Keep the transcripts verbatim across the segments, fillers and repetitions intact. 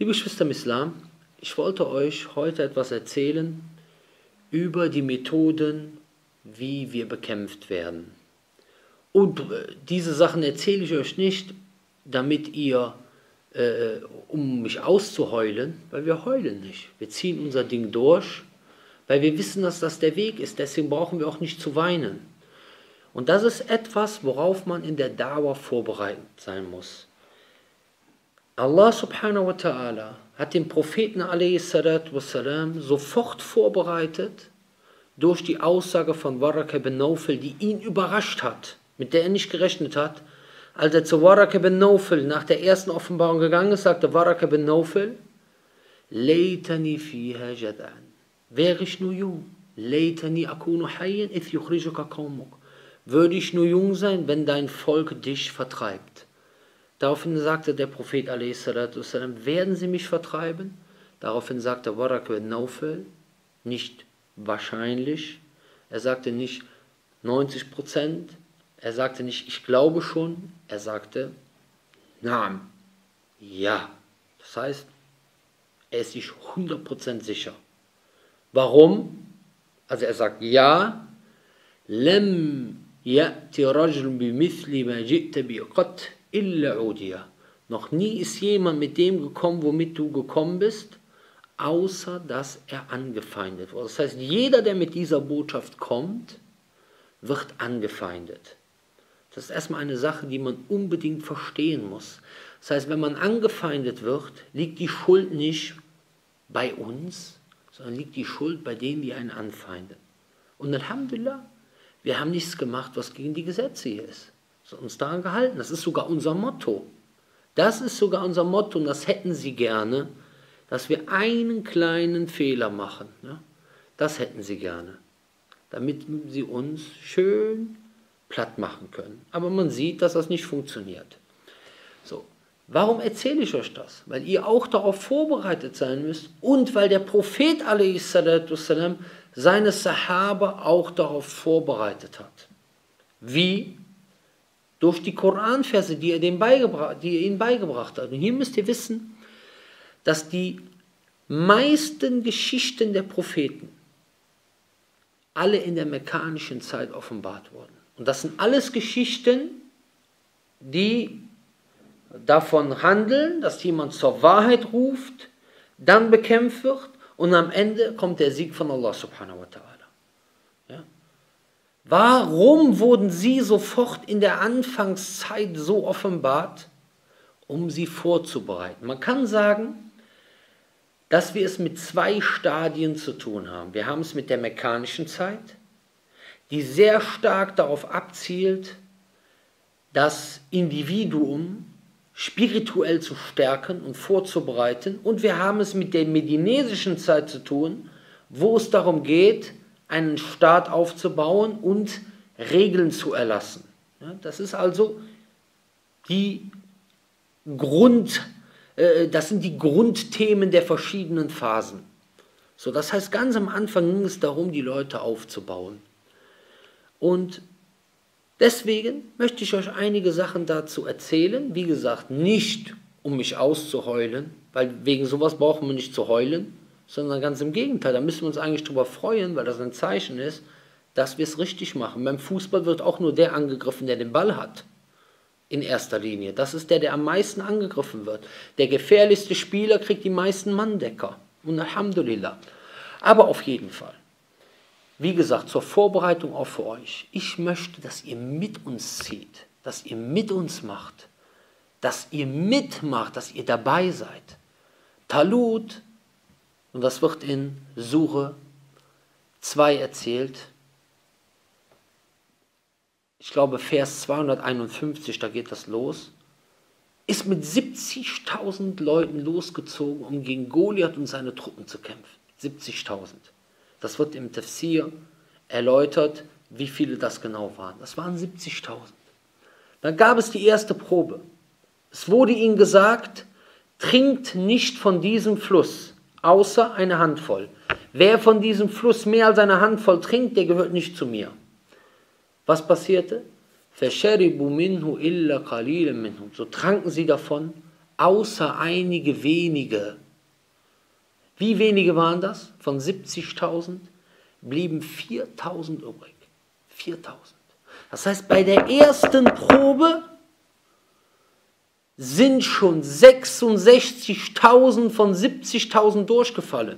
Liebe Geschwister im Islam, ich wollte euch heute etwas erzählen über die Methoden, wie wir bekämpft werden. Und diese Sachen erzähle ich euch nicht, damit ihr, äh, um mich auszuheulen, weil wir heulen nicht. Wir ziehen unser Ding durch, weil wir wissen, dass das der Weg ist. Deswegen brauchen wir auch nicht zu weinen. Und das ist etwas, worauf man in der Dauer vorbereitet sein muss. Allah subhanahu wa ta'ala hat den Propheten a s. sofort vorbereitet durch die Aussage von Waraka ibn Nawfal, die ihn überrascht hat, mit der er nicht gerechnet hat. Als er zu Waraka ibn Nawfal nach der ersten Offenbarung gegangen ist, sagte Waraka ibn Nawfal, Laytani fiha jad'an. Wäre ich nur jung, Laytani akunu hayyan ith yukhrijuka qawmuk. Würde ich nur jung sein, wenn dein Volk dich vertreibt. Daraufhin sagte der Prophet a s. werden sie mich vertreiben? Daraufhin sagte Waraka ibn Nawfal, nicht wahrscheinlich. Er sagte nicht neunzig Prozent. Er sagte nicht, ich glaube schon. Er sagte, Naam, ja. Das heißt, er ist sich hundert Prozent sicher. Warum? Also er sagt, ja. Lam ya'ti rajul bimithli ma ji'ta bi qat illa udiya. Noch nie ist jemand mit dem gekommen, womit du gekommen bist, außer dass er angefeindet wurde. Das heißt, jeder, der mit dieser Botschaft kommt, wird angefeindet. Das ist erstmal eine Sache, die man unbedingt verstehen muss. Das heißt, wenn man angefeindet wird, liegt die Schuld nicht bei uns, sondern liegt die Schuld bei denen, die einen anfeinden. Und Alhamdulillah, wir haben nichts gemacht, was gegen die Gesetze hier ist. Wir haben uns daran gehalten. Das ist sogar unser Motto. Das ist sogar unser Motto und das hätten sie gerne, dass wir einen kleinen Fehler machen. Ne? Das hätten sie gerne, damit sie uns schön platt machen können. Aber man sieht, dass das nicht funktioniert. So, warum erzähle ich euch das? Weil ihr auch darauf vorbereitet sein müsst und weil der Prophet a s. seine Sahaba auch darauf vorbereitet hat. Wie? Durch die Koranverse, die er, dem beigebracht, die er ihnen beigebracht hat. Und hier müsst ihr wissen, dass die meisten Geschichten der Propheten alle in der mekkanischen Zeit offenbart wurden. Und das sind alles Geschichten, die davon handeln, dass jemand zur Wahrheit ruft, dann bekämpft wird und am Ende kommt der Sieg von Allah subhanahu wa ta'ala. Ja? Warum wurden sie sofort in der Anfangszeit so offenbart? Um sie vorzubereiten. Man kann sagen, dass wir es mit zwei Stadien zu tun haben. Wir haben es mit der mekkanischen Zeit, die sehr stark darauf abzielt, das Individuum spirituell zu stärken und vorzubereiten. Und wir haben es mit der medinesischen Zeit zu tun, wo es darum geht, einen Staat aufzubauen und Regeln zu erlassen. Ja, das ist also die Grund, äh, das sind die Grundthemen der verschiedenen Phasen. So, das heißt, ganz am Anfang ging es darum, die Leute aufzubauen. Und deswegen möchte ich euch einige Sachen dazu erzählen. Wie gesagt, nicht um mich auszuheulen, weil wegen sowas brauchen wir nicht zu heulen, sondern ganz im Gegenteil. Da müssen wir uns eigentlich darüber freuen, weil das ein Zeichen ist, dass wir es richtig machen. Beim Fußball wird auch nur der angegriffen, der den Ball hat. In erster Linie. Das ist der, der am meisten angegriffen wird. Der gefährlichste Spieler kriegt die meisten Manndecker. Und Alhamdulillah. Aber auf jeden Fall. Wie gesagt, zur Vorbereitung auch für euch. Ich möchte, dass ihr mit uns zieht. Dass ihr mit uns macht. Dass ihr mitmacht, dass ihr dabei seid. Talut, und das wird in Sure zwei erzählt, ich glaube Vers zweihunderteinundfünfzig, da geht das los, ist mit siebzigtausend Leuten losgezogen, um gegen Goliath und seine Truppen zu kämpfen. siebzigtausend. Das wird im Tafsir erläutert, wie viele das genau waren. Das waren siebzigtausend. Dann gab es die erste Probe. Es wurde ihnen gesagt, trinkt nicht von diesem Fluss, außer eine Handvoll. Wer von diesem Fluss mehr als eine Handvoll trinkt, der gehört nicht zu mir. Was passierte? So tranken sie davon, außer einige wenige. Wie wenige waren das? Von siebzigtausend blieben viertausend übrig. viertausend. Das heißt, bei der ersten Probe sind schon sechsundsechzigtausend von siebzigtausend durchgefallen.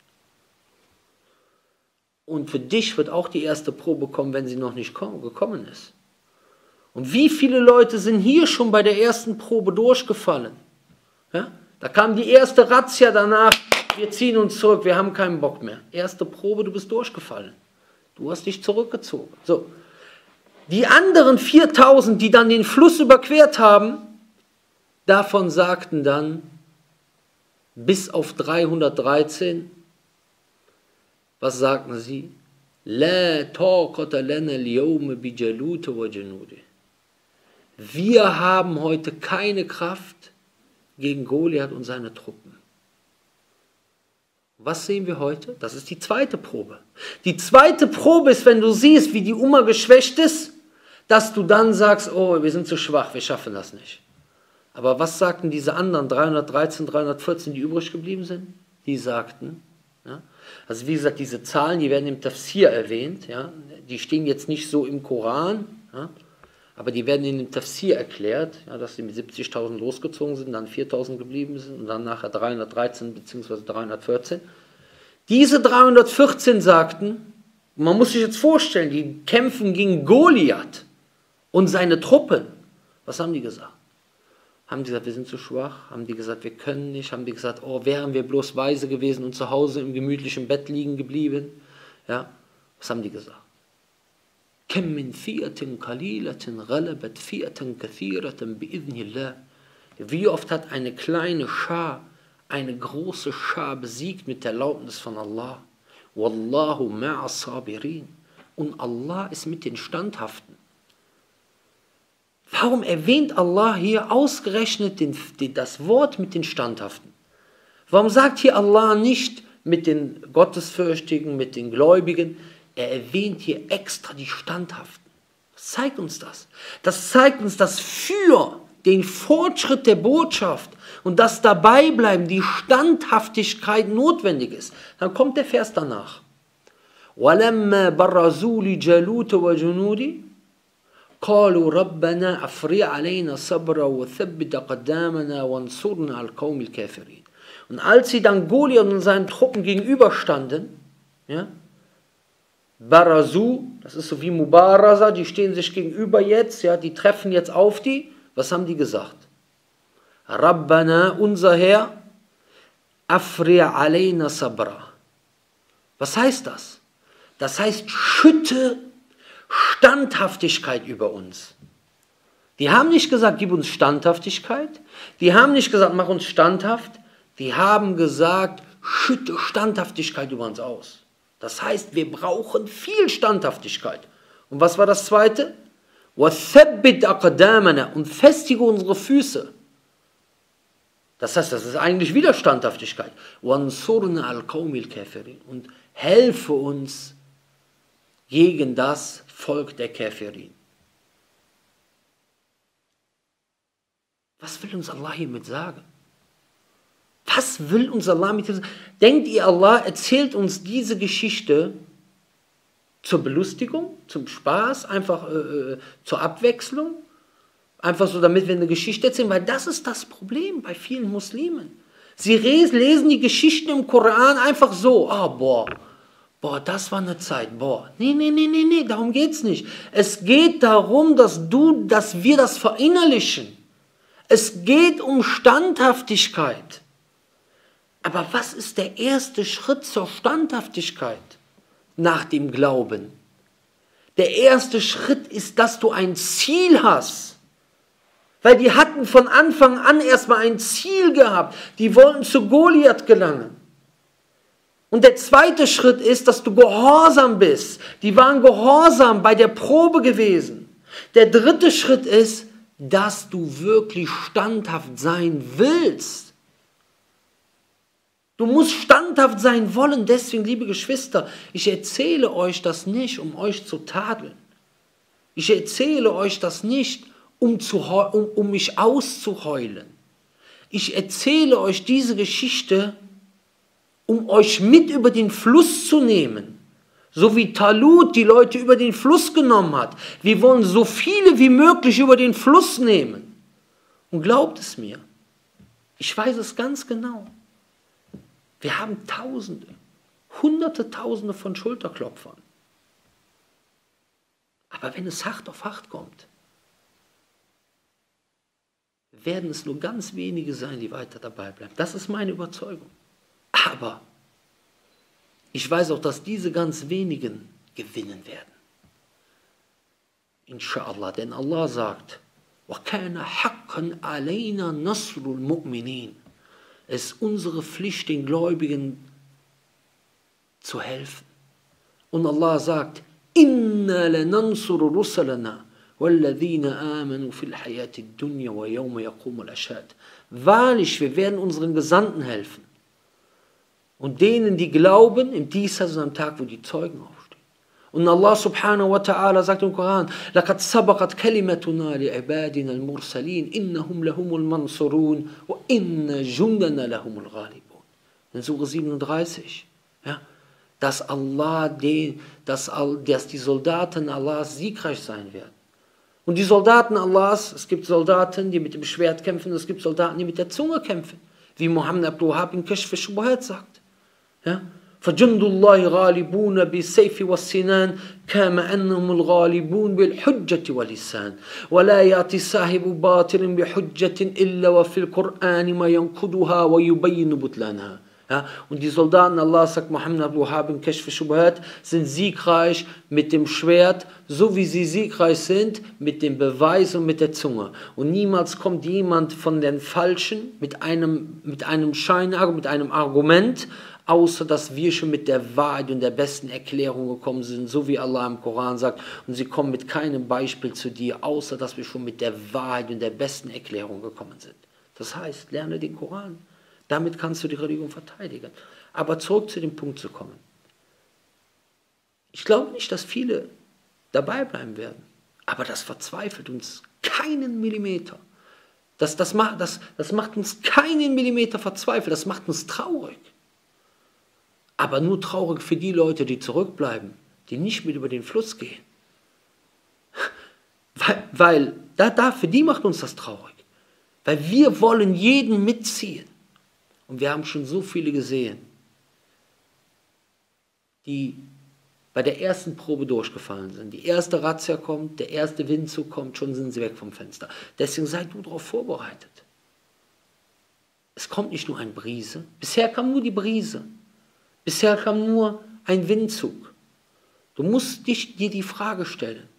Und für dich wird auch die erste Probe kommen, wenn sie noch nicht gekommen ist. Und wie viele Leute sind hier schon bei der ersten Probe durchgefallen? Ja? Da kam die erste Razzia danach, wir ziehen uns zurück, wir haben keinen Bock mehr. Erste Probe, du bist durchgefallen. Du hast dich zurückgezogen. So. Die anderen viertausend, die dann den Fluss überquert haben, davon sagten dann bis auf dreihundertdreizehn, was sagten sie? La taqata lana al-yawma bi Jalut wa Junudi. Wir haben heute keine Kraft gegen Goliath und seine Truppen. Was sehen wir heute? Das ist die zweite Probe. Die zweite Probe ist, wenn du siehst, wie die Umma geschwächt ist, dass du dann sagst, oh, wir sind zu schwach, wir schaffen das nicht. Aber was sagten diese anderen dreihundertdreizehn, dreihundertvierzehn, die übrig geblieben sind? Die sagten, ja, also wie gesagt, diese Zahlen, die werden im Tafsir erwähnt, ja, die stehen jetzt nicht so im Koran, ja, aber die werden in dem Tafsir erklärt, ja, dass sie mit siebzigtausend losgezogen sind, dann viertausend geblieben sind und dann nachher dreihundertdreizehn bzw. dreihundertvierzehn. Diese dreihundertvierzehn sagten, man muss sich jetzt vorstellen, die kämpfen gegen Goliath und seine Truppen. Was haben die gesagt? Haben die gesagt, wir sind zu schwach? Haben die gesagt, wir können nicht? Haben die gesagt, oh, wären wir bloß weise gewesen und zu Hause im gemütlichen Bett liegen geblieben? Ja, was haben die gesagt? Kam min fi'atin qalilatin ghalabat fi'atan kathiratan bi'idhnillah. Wie oft hat eine kleine Schar eine große Schar besiegt mit der Erlaubnis von Allah? Wallahu ma'as sabirin. Und Allah ist mit den Standhaften. Warum erwähnt Allah hier ausgerechnet den, den, das Wort mit den Standhaften? Warum sagt hier Allah nicht mit den Gottesfürchtigen, mit den Gläubigen? Er erwähnt hier extra die Standhaften. Was zeigt uns das? Das zeigt uns, dass für den Fortschritt der Botschaft und das Dabeibleiben die Standhaftigkeit notwendig ist. Dann kommt der Vers danach. وَلَمَّا بَرَّزُوا لِجَالُوتَ وَجُنُودِهِ قالوا ربنا أفرغ علينا صبرا وثبت أقدامنا وانصرنا على القوم الكافرين. Und als sie dann Goliath und seinen Truppen gegenüberstanden, ja, Barazu, das ist so wie Mubaraza, die stehen sich gegenüber jetzt, ja, die treffen jetzt auf die, was haben die gesagt? Rabbana, unser Herr, Afri' alayna sabra. Was heißt das? Das heißt, schütte Standhaftigkeit über uns. Die haben nicht gesagt, gib uns Standhaftigkeit. Die haben nicht gesagt, mach uns standhaft. Die haben gesagt, schütte Standhaftigkeit über uns aus. Das heißt, wir brauchen viel Standhaftigkeit. Und was war das zweite? وَثَبِّتْ أَقْدَامَنَا. Und festige unsere Füße. Das heißt, das ist eigentlich wieder Standhaftigkeit. وَانْصُرْنَا عَلَى الْقَوْمِ الْكَافِرِينَ. Und helfe uns gegen das Volk der Kafirin. Was will uns Allah hiermit sagen? Was will uns Allah mit sagen? Denkt ihr, Allah erzählt uns diese Geschichte zur Belustigung, zum Spaß, einfach äh, zur Abwechslung? Einfach so, damit wir eine Geschichte erzählen? Weil das ist das Problem bei vielen Muslimen. Sie lesen die Geschichten im Koran einfach so. Ah, boah. Boah, das war eine Zeit, boah. Nee, nee, nee, nee, nee, darum geht es nicht. Es geht darum, dass du, dass wir das verinnerlichen. Es geht um Standhaftigkeit. Aber was ist der erste Schritt zur Standhaftigkeit nach dem Glauben? Der erste Schritt ist, dass du ein Ziel hast. Weil die hatten von Anfang an erstmal ein Ziel gehabt. Die wollten zu Goliath gelangen. Und der zweite Schritt ist, dass du gehorsam bist. Die waren gehorsam bei der Probe gewesen. Der dritte Schritt ist, dass du wirklich standhaft sein willst. Du musst standhaft sein wollen. Deswegen, liebe Geschwister, ich erzähle euch das nicht, um euch zu tadeln. Ich erzähle euch das nicht, um, zu, um, um mich auszuheulen. Ich erzähle euch diese Geschichte, um euch mit über den Fluss zu nehmen. So wie Talut die Leute über den Fluss genommen hat. Wir wollen so viele wie möglich über den Fluss nehmen. Und glaubt es mir, ich weiß es ganz genau. Wir haben Tausende, Hunderte, Tausende von Schulterklopfern. Aber wenn es hart auf hart kommt, werden es nur ganz wenige sein, die weiter dabei bleiben. Das ist meine Überzeugung. Aber ich weiß auch, dass diese ganz wenigen gewinnen werden. Inshallah, denn Allah sagt, وَكَانَ حَقًّا عَلَيْنَا نَصْرُ الْمُؤْمِنِينَ. Es ist unsere Pflicht, den Gläubigen zu helfen. Und Allah sagt, إِنَّا لَنَنْصُرُ رُسَلَنَا وَالَّذِينَ آمَنُوا فِي الْحَيَاةِ الدُّنْيَا وَيَوْمَ يَقُومُ الْأَشْهَادُ. Wahrlich, wir werden unseren Gesandten helfen. Und denen, die glauben, im Diesseits und am Tag, wo die Zeugen aufstehen. Und Allah subhanahu wa ta'ala sagt im Koran, لَقَدْ سَبَقَتْ كَلِمَتُنَا لِعِبَادِنَا الْمُرْسَلِينَ إِنَّهُمْ لَهُمُ الْمَنْصُرُونَ وَإِنَّ جُنْدَنَا لَهُمُ الْغَالِبُونَ. In Surah siebenunddreißig, ja, dass Allah, den, dass, dass die Soldaten Allahs siegreich sein werden. Und die Soldaten Allahs, es gibt Soldaten, die mit dem Schwert kämpfen, es gibt Soldaten, die mit der Zunge kämpfen. Wie Muhammad Abdul Wahhab in Kashf al-Shubuhat sagt. Ja? فَجُنْدُ اللَّهِ غَالِبُونَ بِالسَّيْفِ وَالسِّنَانِ كَمَا أَنَّهُمُ الْغَالِبُونَ بِالْحُجَّةِ وَاللِّسَانِ وَلَا يَأْتِ صَاحِبُ بَاطِلٍ بِحُجَّةٍ إِلَّا وَفِي الْقُرْآنِ مَا يَنْقُضُهَا وَيُبَيِّنُ بُطْلَانَهَا. Ja, und die Soldaten Allah, sagt Muhammad Abdul Wahhab in Kashf al-Shubuhat, sind siegreich mit dem Schwert, so wie sie siegreich sind mit dem Beweis und mit der Zunge. Und niemals kommt jemand von den Falschen mit einem, mit einem Scheinargument, mit einem Argument, außer dass wir schon mit der Wahrheit und der besten Erklärung gekommen sind, so wie Allah im Koran sagt, und sie kommen mit keinem Beispiel zu dir, außer dass wir schon mit der Wahrheit und der besten Erklärung gekommen sind. Das heißt, lerne den Koran. Damit kannst du die Religion verteidigen. Aber zurück zu dem Punkt zu kommen. Ich glaube nicht, dass viele dabei bleiben werden. Aber das verzweifelt uns keinen Millimeter. Das, das, macht, das, das macht uns keinen Millimeter verzweifelt. Das macht uns traurig. Aber nur traurig für die Leute, die zurückbleiben, die nicht mit über den Fluss gehen. Weil, weil da, da, für die macht uns das traurig. Weil wir wollen jeden mitziehen. Und wir haben schon so viele gesehen, die bei der ersten Probe durchgefallen sind. Die erste Razzia kommt, der erste Windzug kommt, schon sind sie weg vom Fenster. Deswegen sei du darauf vorbereitet. Es kommt nicht nur ein Brise. Bisher kam nur die Brise. Bisher kam nur ein Windzug. Du musst dich, dir die Frage stellen,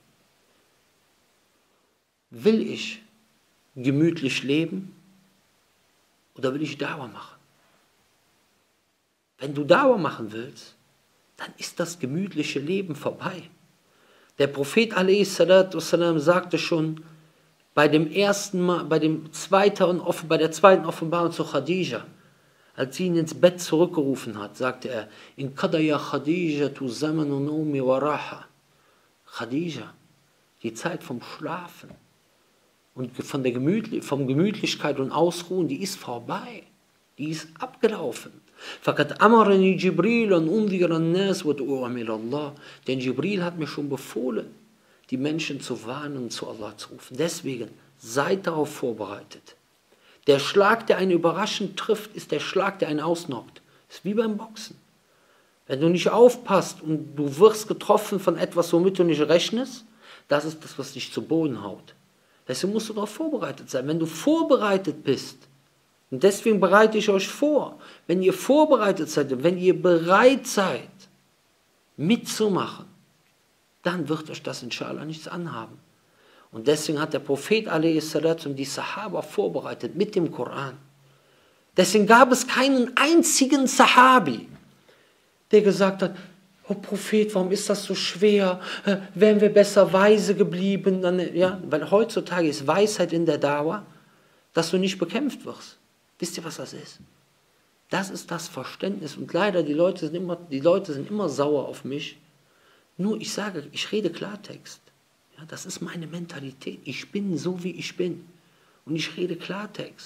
will ich gemütlich leben oder will ich Dauer machen? Wenn du Dauer machen willst, dann ist das gemütliche Leben vorbei. Der Prophet a s. sagte schon bei dem ersten Mal, bei, dem zweiten, bei der zweiten Offenbarung zu Khadija, als sie ihn ins Bett zurückgerufen hat, sagte er, in Qadaya Khadija tu zamanu nomi wa raha. Khadija, die Zeit vom Schlafen und von der Gemütlich vom Gemütlichkeit und Ausruhen, die ist vorbei. Die ist abgelaufen. فَقَدْ أَمَرَنِي جِبْرِيلٌ أُنذِرَ النَّاسِ وَدُعُوهُمْ إِلَى اللَّهِ. Denn Jibril hat mir schon befohlen, die Menschen zu warnen und zu Allah zu rufen. Deswegen, seid darauf vorbereitet. Der Schlag, der einen überraschend trifft, ist der Schlag, der einen ausnockt. Ist wie beim Boxen. Wenn du nicht aufpasst und du wirst getroffen von etwas, womit du nicht rechnest, das ist das, was dich zu Boden haut. Deswegen musst du darauf vorbereitet sein. Wenn du vorbereitet bist, und deswegen bereite ich euch vor, wenn ihr vorbereitet seid und wenn ihr bereit seid, mitzumachen, dann wird euch das inshallah nichts anhaben. Und deswegen hat der Prophet a s. und die Sahaba vorbereitet mit dem Koran. Deswegen gab es keinen einzigen Sahabi, der gesagt hat, oh Prophet, warum ist das so schwer? Wären wir besser weise geblieben? Dann, ja, weil heutzutage ist Weisheit in der Dauer, dass du nicht bekämpft wirst. Wisst ihr, was das ist? Das ist das Verständnis. Und leider, die Leute sind immer, die Leute sind immer sauer auf mich. Nur, ich sage, ich rede Klartext. Ja, das ist meine Mentalität. Ich bin so, wie ich bin. Und ich rede Klartext.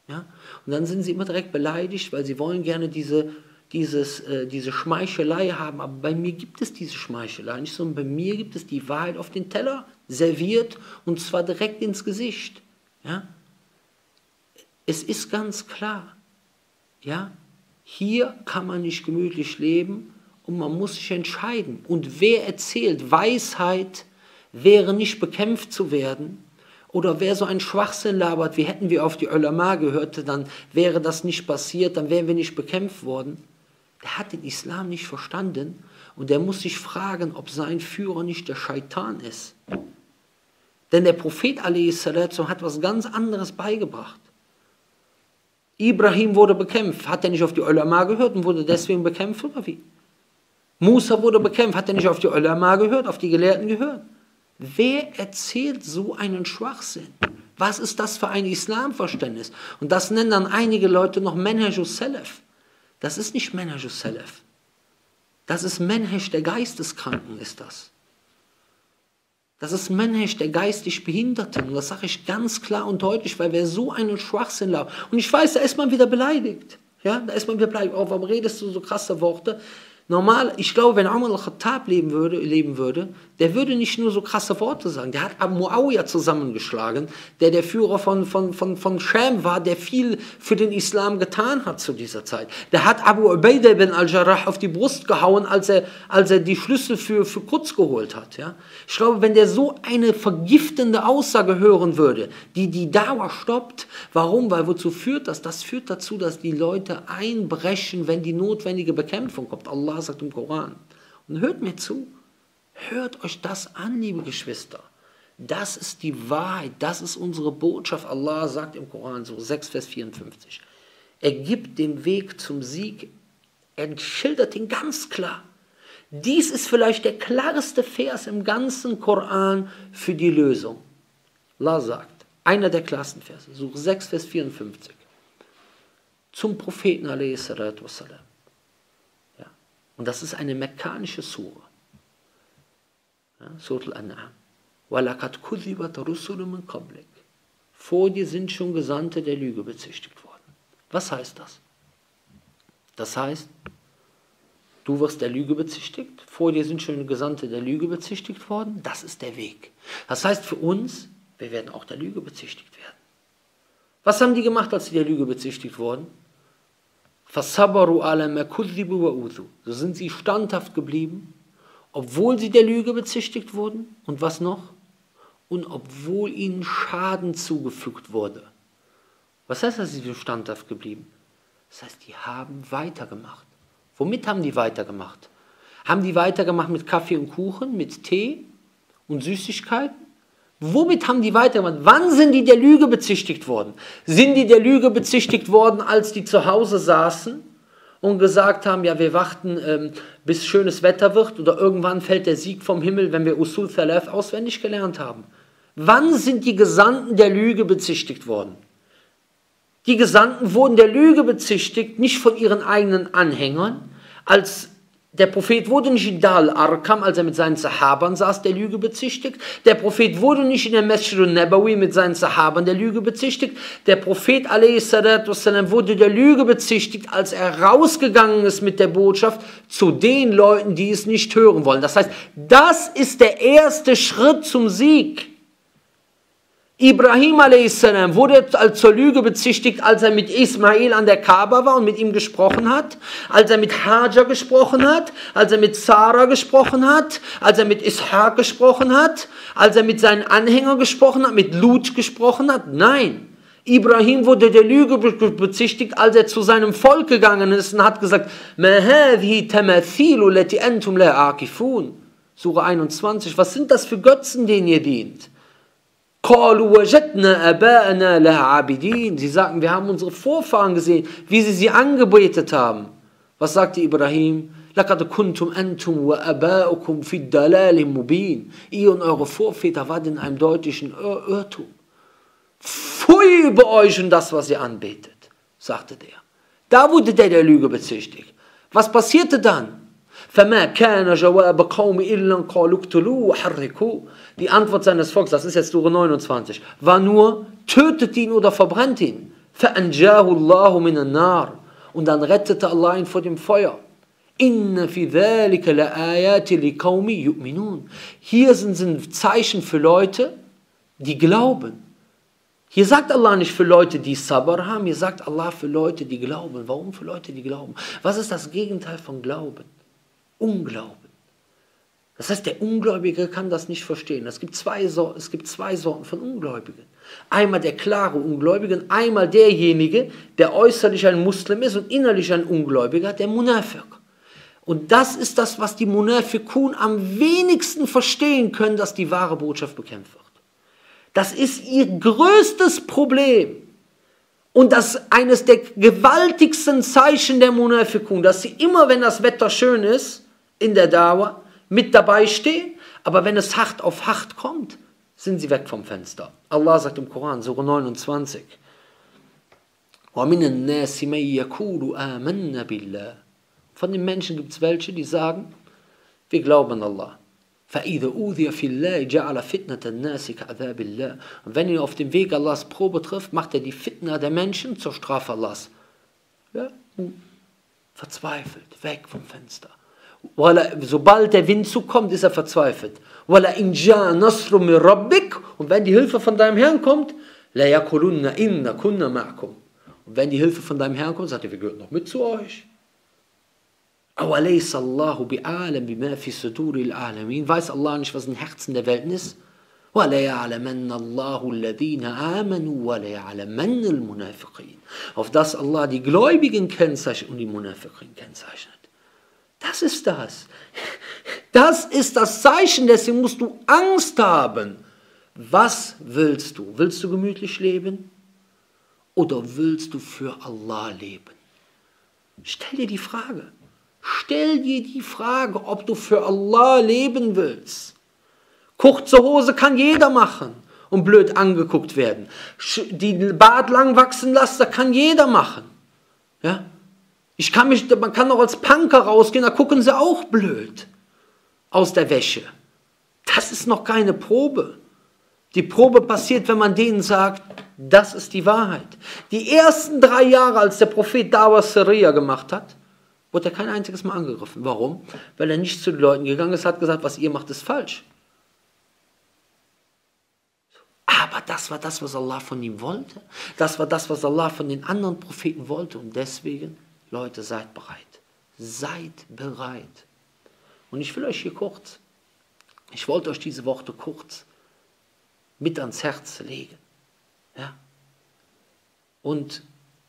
Ja? Und dann sind sie immer direkt beleidigt, weil sie wollen gerne diese, dieses, äh, diese Schmeichelei haben. Aber bei mir gibt es diese Schmeichelei nicht, sondern bei mir gibt es die Wahrheit auf den Teller serviert und zwar direkt ins Gesicht. Ja? Es ist ganz klar, ja? Hier kann man nicht gemütlich leben und man muss sich entscheiden. Und wer erzählt, Weisheit wäre nicht bekämpft zu werden, oder wer so einen Schwachsinn labert, wie hätten wir auf die Ulama gehört, dann wäre das nicht passiert, dann wären wir nicht bekämpft worden. Der hat den Islam nicht verstanden und der muss sich fragen, ob sein Führer nicht der Scheitan ist. Denn der Prophet a s. hat was ganz anderes beigebracht. Ibrahim wurde bekämpft, hat er nicht auf die Ulama gehört und wurde deswegen bekämpft, oder wie? Musa wurde bekämpft, hat er nicht auf die Ulama gehört, auf die Gelehrten gehört? Wer erzählt so einen Schwachsinn? Was ist das für ein Islamverständnis? Und das nennen dann einige Leute noch Manhajus Salaf. Das ist nicht Manhajus Salaf. Das ist Manhaj der Geisteskranken, ist das. Das ist Manhaj der geistig Behinderten. Und das sage ich ganz klar und deutlich, weil wer so einen Schwachsinn lautet. Und ich weiß, da ist man wieder beleidigt. Ja, da ist man wieder beleidigt. Oh, warum redest du so krasse Worte? Normal, ich glaube, wenn Umar al-Khattab leben würde, leben würde, der würde nicht nur so krasse Worte sagen. Der hat Abu Muawiyah zusammengeschlagen, der der Führer von, von, von, von Scham war, der viel für den Islam getan hat zu dieser Zeit. Der hat Abu Ubaidah ibn al-Jarrah auf die Brust gehauen, als er, als er die Schlüssel für, für Quds geholt hat. Ja? Ich glaube, wenn der so eine vergiftende Aussage hören würde, die die Dauer stoppt, warum? Weil wozu führt das? Das führt dazu, dass die Leute einbrechen, wenn die notwendige Bekämpfung kommt. Allah sagt im Koran. Und hört mir zu. Hört euch das an, liebe Geschwister. Das ist die Wahrheit. Das ist unsere Botschaft. Allah sagt im Koran, so sechs, Vers vierundfünfzig. Er gibt den Weg zum Sieg. Er schildert ihn ganz klar. Dies ist vielleicht der klarste Vers im ganzen Koran für die Lösung. Allah sagt, einer der klarsten Verse, so sechs, Vers vierundfünfzig. Zum Propheten a s. Und das ist eine mekkanische Sura. Ja, Surah Al-An'am. وَلَقَدْ كُذِّبَتْ رُسُلٌ مِّن قَبْلِكَ. Vor dir sind schon Gesandte der Lüge bezichtigt worden. Was heißt das? Das heißt, du wirst der Lüge bezichtigt, vor dir sind schon Gesandte der Lüge bezichtigt worden, das ist der Weg. Das heißt für uns, wir werden auch der Lüge bezichtigt werden. Was haben die gemacht, als sie der Lüge bezichtigt wurden? فَصَبَرُوا عَلَى مَا كُذِّبُوا وَأُوذُوا. So sind sie standhaft geblieben, obwohl sie der Lüge bezichtigt wurden. Und was noch? Und obwohl ihnen Schaden zugefügt wurde. Was heißt, dass sie so standhaft geblieben? Das heißt, die haben weitergemacht. Womit haben die weitergemacht? Haben die weitergemacht mit Kaffee und Kuchen, mit Tee und Süßigkeiten? Womit haben die weitergemacht? Wann sind die der Lüge bezichtigt worden? Sind die der Lüge bezichtigt worden, als die zu Hause saßen und gesagt haben, ja, wir warten, ähm, bis schönes Wetter wird oder irgendwann fällt der Sieg vom Himmel, wenn wir Usul Thalath auswendig gelernt haben? Wann sind die Gesandten der Lüge bezichtigt worden? Die Gesandten wurden der Lüge bezichtigt, nicht von ihren eigenen Anhängern, als der Prophet wurde nicht in Dar al-Arkam, als er mit seinen Sahabern saß, der Lüge bezichtigt. Der Prophet wurde nicht in der Masjid al-Nabawi mit seinen Sahabern der Lüge bezichtigt. Der Prophet a s. wurde der Lüge bezichtigt, als er rausgegangen ist mit der Botschaft zu den Leuten, die es nicht hören wollen. Das heißt, das ist der erste Schritt zum Sieg. Ibrahim a s. wurde zur Lüge bezichtigt, als er mit Ismail an der Kaaba war und mit ihm gesprochen hat, als er mit Hajar gesprochen hat, als er mit Sarah gesprochen hat, als er mit Ishaq gesprochen hat, als er mit seinen Anhängern gesprochen hat, mit Lut gesprochen hat. Nein, Ibrahim wurde der Lüge bezichtigt, als er zu seinem Volk gegangen ist und hat gesagt, مَا هَذِهِ تَمَثِيلُ لَتِ أَنْتُمْ لَا عَاكِفُونَ. Sura einundzwanzig, was sind das für Götzen, denen ihr dient? Sie sagen, wir haben unsere Vorfahren gesehen, wie sie sie angebetet haben. Was sagte Ibrahim? Ihr und eure Vorväter waren in einem deutlichen Irrtum. Pfui über euch und das, was ihr anbetet, sagte der. Da wurde der der Lüge bezichtigt. Was passierte dann? Die Antwort seines Volkes, das ist jetzt Sura neunundzwanzig, war nur, tötet ihn oder verbrennt ihn. فَأَنْجَاهُ اللَّهُ مِنَ النَّارِ. Und dann rettete Allah ihn vor dem Feuer. إِنَّ فِي ذَلِكَ لَآيَاتِ لِقَوْمِ يُؤْمِنُونَ. Hier sind, sind Zeichen für Leute, die glauben. Hier sagt Allah nicht für Leute, die Sabr haben, hier sagt Allah für Leute, die glauben. Warum für Leute, die glauben? Was ist das Gegenteil von Glauben? Unglauben. Das heißt, der Ungläubige kann das nicht verstehen. Es gibt zwei, so es gibt zwei Sorten von Ungläubigen. Einmal der klare Ungläubige, einmal derjenige, der äußerlich ein Muslim ist und innerlich ein Ungläubiger, der Munafiq. Und das ist das, was die Munafiqun am wenigsten verstehen können, dass die wahre Botschaft bekämpft wird. Das ist ihr größtes Problem. Und das ist eines der gewaltigsten Zeichen der Munafiqun, dass sie immer, wenn das Wetter schön ist, in der Dauer, mit dabei stehen, aber wenn es hart auf hart kommt, sind sie weg vom Fenster. Allah sagt im Koran, Sura neunundzwanzig, وَمِنَ النَّاسِ مَنْ يَقُولُ آمَنَّا بِاللَّهِ. Von den Menschen gibt es welche, die sagen, wir glauben an Allah. فَإِذَا أُوذِيَ فِي اللَّهِ جَعَلَ فِتْنَةَ النَّاسِ كَعَذَابِ اللَّهِ. Und wenn ihr auf dem Weg Allahs Probe trifft, macht er die Fitna der Menschen zur Strafe Allahs. Ja? Verzweifelt, weg vom Fenster. Sobald der Wind zukommt, ist er verzweifelt. Und wenn die Hilfe von deinem Herrn kommt, und wenn die Hilfe von deinem Herrn kommt, sagt er, wir gehören noch mit zu euch. Weiß Allah nicht, was in den Herzen der Welten ist? Auf das Allah die Gläubigen kennzeichnet und die Munafiqin kennzeichnet. Das ist das. Das ist das Zeichen, deswegen musst du Angst haben. Was willst du? Willst du gemütlich leben? Oder willst du für Allah leben? Stell dir die Frage. Stell dir die Frage, ob du für Allah leben willst. Kurze Hose kann jeder machen und blöd angeguckt werden. Die Bart lang wachsen lassen, das kann jeder machen. Ja? Ich kann mich, man kann auch als Punker rausgehen, da gucken sie auch blöd aus der Wäsche. Das ist noch keine Probe. Die Probe passiert, wenn man denen sagt, das ist die Wahrheit. Die ersten drei Jahre, als der Prophet Dawa Sirriya gemacht hat, wurde er kein einziges Mal angegriffen. Warum? Weil er nicht zu den Leuten gegangen ist, hat gesagt, was ihr macht, ist falsch. Aber das war das, was Allah von ihm wollte. Das war das, was Allah von den anderen Propheten wollte. Und deswegen, Leute, seid bereit. Seid bereit. Und ich will euch hier kurz, ich wollte euch diese Worte kurz mit ans Herz legen. Ja? Und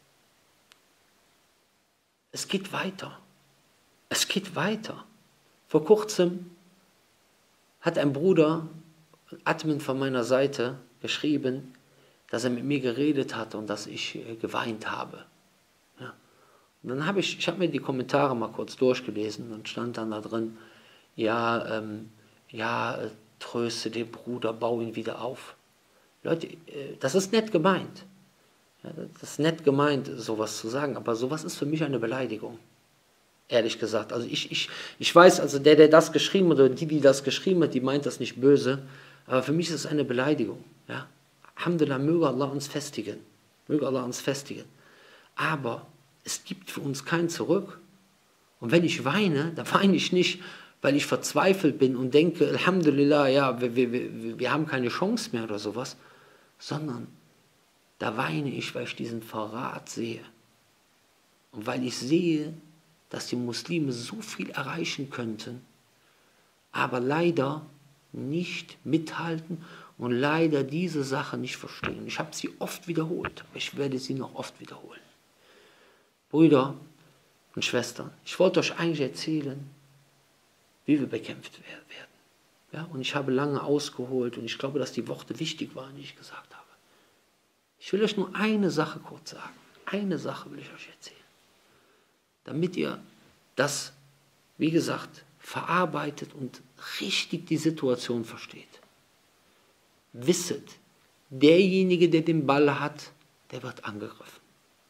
es geht weiter. Es geht weiter. Vor kurzem hat ein Bruder, Admin von meiner Seite, geschrieben, dass er mit mir geredet hat und dass ich geweint habe. Ja. Und dann habe ich, ich habe mir die Kommentare mal kurz durchgelesen und stand dann da drin, ja, ähm, ja, tröste den Bruder, bau ihn wieder auf. Leute, das ist nett gemeint. Ja, das ist nett gemeint, sowas zu sagen, aber sowas ist für mich eine Beleidigung. Ehrlich gesagt. Also ich, ich, ich weiß, also der, der das geschrieben hat, oder die, die das geschrieben hat, die meint das nicht böse, aber für mich ist es eine Beleidigung. Ja? Alhamdulillah, möge Allah uns festigen. Möge Allah uns festigen. Aber es gibt für uns kein Zurück. Und wenn ich weine, dann weine ich nicht, weil ich verzweifelt bin und denke, Alhamdulillah, ja, wir, wir, wir, wir haben keine Chance mehr oder sowas, sondern da weine ich, weil ich diesen Verrat sehe. Und weil ich sehe, dass die Muslime so viel erreichen könnten, aber leider nicht mithalten und leider diese Sache nicht verstehen. Ich habe sie oft wiederholt, aber ich werde sie noch oft wiederholen. Brüder und Schwestern, ich wollte euch eigentlich erzählen, wie wir bekämpft werden. Ja, und ich habe lange ausgeholt und ich glaube, dass die Worte wichtig waren, die ich gesagt habe. Ich will euch nur eine Sache kurz sagen. Eine Sache will ich euch erzählen. Damit ihr das, wie gesagt, verarbeitet und richtig die Situation versteht. Wisset, derjenige, der den Ball hat, der wird angegriffen.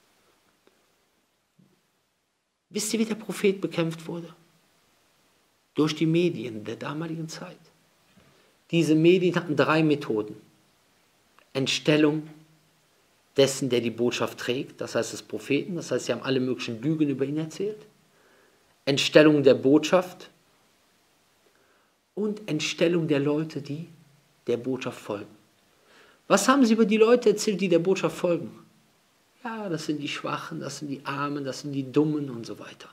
Wisst ihr, wie der Prophet bekämpft wurde? Durch die Medien der damaligen Zeit. Diese Medien hatten drei Methoden. Entstellung, dessen, der die Botschaft trägt, das heißt des Propheten, das heißt, sie haben alle möglichen Lügen über ihn erzählt, Entstellung der Botschaft und Entstellung der Leute, die der Botschaft folgen. Was haben sie über die Leute erzählt, die der Botschaft folgen? Ja, das sind die Schwachen, das sind die Armen, das sind die Dummen und so weiter.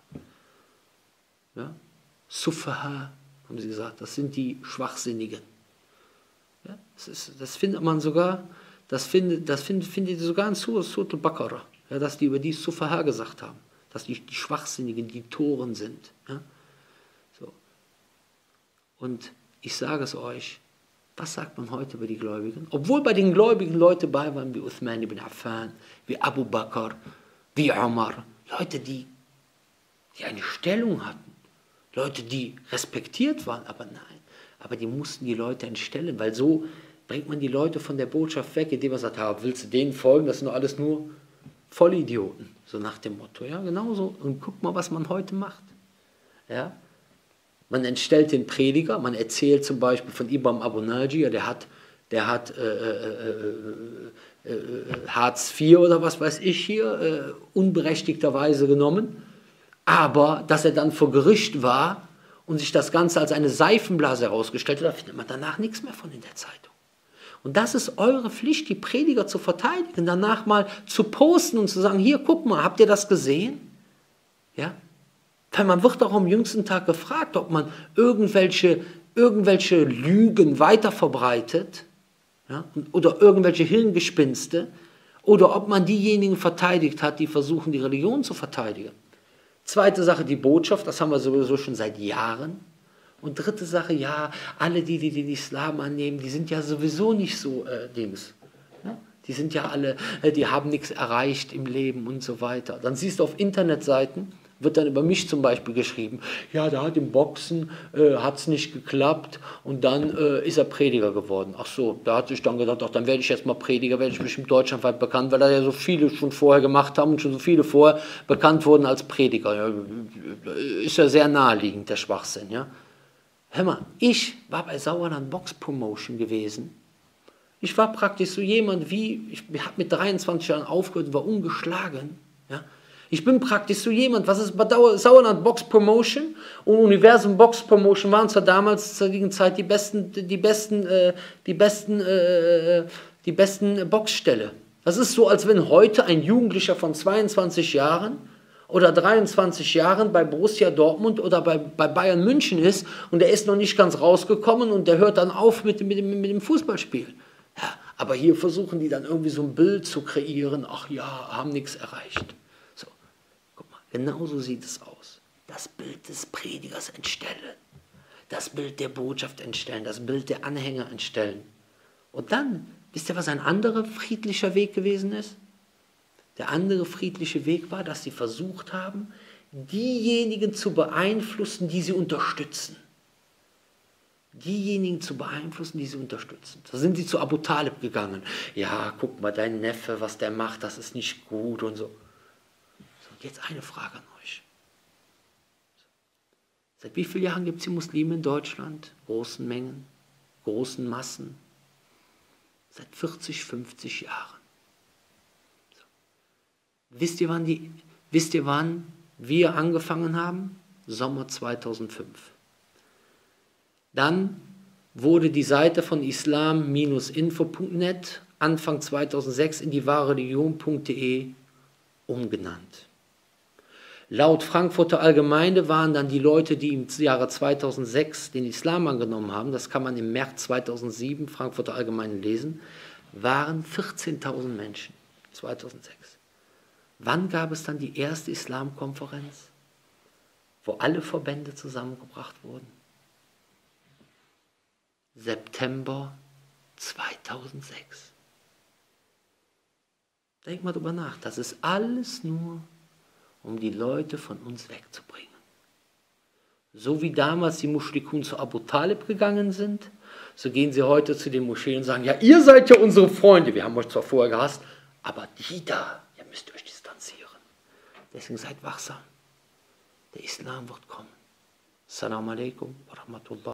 Ja? Suffaha, haben sie gesagt, das sind die Schwachsinnigen. Ja? Das, ist, das findet man sogar, das findet, das findet, findet ihr sogar in Surah al-Baqarah, ja, dass die über die Suffaha gesagt haben, dass die, die Schwachsinnigen, die Toren sind. Ja? So. Und ich sage es euch, was sagt man heute über die Gläubigen? Obwohl bei den Gläubigen Leute bei waren wie Uthman ibn Affan, wie Abu Bakr, wie Umar, Leute, die, die eine Stellung hatten, Leute, die respektiert waren, aber nein, aber die mussten die Leute entstellen, weil so bringt man die Leute von der Botschaft weg, indem man sagt, ja, willst du denen folgen, das sind doch alles nur Vollidioten, so nach dem Motto, ja, genauso, und guck mal, was man heute macht, ja. Man entstellt den Prediger, man erzählt zum Beispiel von Imam Abu Najir, der hat, der hat äh, äh, äh, äh, Hartz vier oder was weiß ich hier, äh, unberechtigterweise genommen, aber dass er dann vor Gericht war und sich das Ganze als eine Seifenblase herausgestellt hat, da findet man danach nichts mehr von in der Zeitung. Und das ist eure Pflicht, die Prediger zu verteidigen, danach mal zu posten und zu sagen, hier, guck mal, habt ihr das gesehen? Ja? Weil man wird auch am jüngsten Tag gefragt, ob man irgendwelche, irgendwelche Lügen weiterverbreitet, ja, oder irgendwelche Hirngespinste, oder ob man diejenigen verteidigt hat, die versuchen, die Religion zu verteidigen. Zweite Sache, die Botschaft, das haben wir sowieso schon seit Jahren. Und dritte Sache, ja, alle, die, die den Islam annehmen, die sind ja sowieso nicht so äh, Dings. Ja? Die sind ja alle, äh, die haben nichts erreicht im Leben und so weiter. Dann siehst du auf Internetseiten, wird dann über mich zum Beispiel geschrieben, ja, der hat im Boxen, äh, hat es nicht geklappt und dann äh, ist er Prediger geworden. Ach so, da hat sich dann gedacht, ach, dann werde ich jetzt mal Prediger, werde ich bestimmt deutschlandweit bekannt, weil da ja so viele schon vorher gemacht haben und schon so viele vorher bekannt wurden als Prediger. Ja, ist ja sehr naheliegend, der Schwachsinn. Ja. Hör mal, ich war bei Sauerland Box Promotion gewesen. Ich war praktisch so jemand wie, ich habe mit dreiundzwanzig Jahren aufgehört und war ungeschlagen. Ja. Ich bin praktisch so jemand, was ist bei Sauerland Box Promotion und Universum Box Promotion waren zur damals zur liegenden Zeit die besten, die besten, äh, die besten, äh, die besten Boxställe. Das ist so, als wenn heute ein Jugendlicher von zweiundzwanzig Jahren oder dreiundzwanzig Jahren bei Borussia Dortmund oder bei, bei Bayern München ist und der ist noch nicht ganz rausgekommen und der hört dann auf mit, mit, mit dem Fußballspiel. Ja, aber hier versuchen die dann irgendwie so ein Bild zu kreieren, ach ja, haben nichts erreicht. Genauso sieht es aus. Das Bild des Predigers entstellen, das Bild der Botschaft entstellen, das Bild der Anhänger entstellen. Und dann, wisst ihr, was ein anderer friedlicher Weg gewesen ist? Der andere friedliche Weg war, dass sie versucht haben, diejenigen zu beeinflussen, die sie unterstützen. Diejenigen zu beeinflussen, die sie unterstützen. Da sind sie zu Abu Talib gegangen. Ja, guck mal, dein Neffe, was der macht, das ist nicht gut und so. Jetzt eine Frage an euch. Seit wie vielen Jahren gibt es die Muslime in Deutschland? Großen Mengen, großen Massen. Seit vierzig, fünfzig Jahren. So. Wisst ihr, wann die, wisst ihr, wann wir angefangen haben? Sommer zweitausendfünf. Dann wurde die Seite von islam Info punkt net Anfang zweitausendsechs in die wahre religion punkt de umgenannt. Laut Frankfurter Allgemeine waren dann die Leute, die im Jahre zweitausendsechs den Islam angenommen haben, das kann man im März zweitausendsieben Frankfurter Allgemeine lesen, waren vierzehntausend Menschen, zweitausendsechs. Wann gab es dann die erste Islamkonferenz, wo alle Verbände zusammengebracht wurden? September zweitausendsechs. Denk mal drüber nach, das ist alles nur, um die Leute von uns wegzubringen. So wie damals die Muschrikun zu Abu Talib gegangen sind, so gehen sie heute zu den Moscheen und sagen, ja, ihr seid ja unsere Freunde, wir haben euch zwar vorher gehasst, aber die da, ihr müsst euch distanzieren. Deswegen seid wachsam. Der Islam wird kommen. Assalamu alaikum wa rahmatullah.